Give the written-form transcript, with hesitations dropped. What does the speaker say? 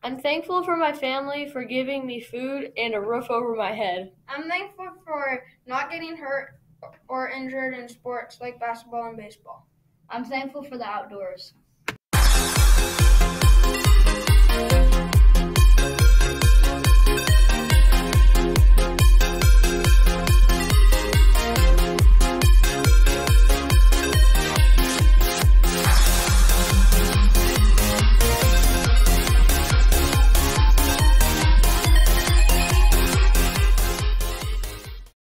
I'm thankful for my family for giving me food and a roof over my head. I'm thankful for not getting hurt or injured in sports like basketball and baseball. I'm thankful for the outdoors.